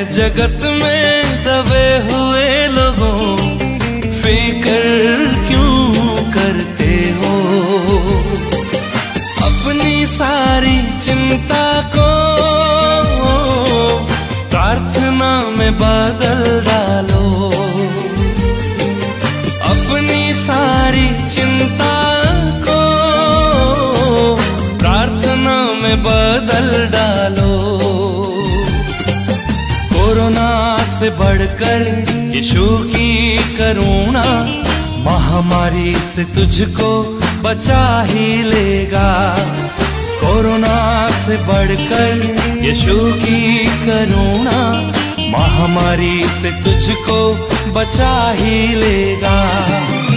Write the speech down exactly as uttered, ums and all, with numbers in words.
जगत में दबे हुए लोगों, फिक्र क्यों करते हो? अपनी सारी चिंता को प्रार्थना में बदल डालो। अपनी सारी चिंता को प्रार्थना में बदल डालो। कोरोना से बढ़कर यीशु की करुणा, महामारी से तुझको बचा ही लेगा। कोरोना से बढ़कर यीशु की करुणा, महामारी से तुझको बचा ही लेगा।